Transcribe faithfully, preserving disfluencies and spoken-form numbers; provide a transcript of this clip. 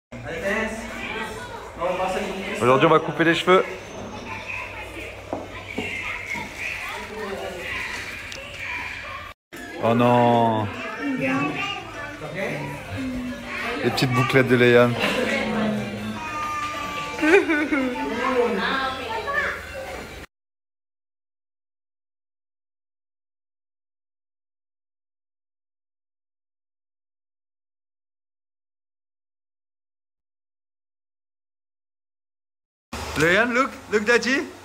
Aujourd'hui, on va couper les cheveux. Oh non. Les petites bouclettes de Léane. Léane, look, look Daddy.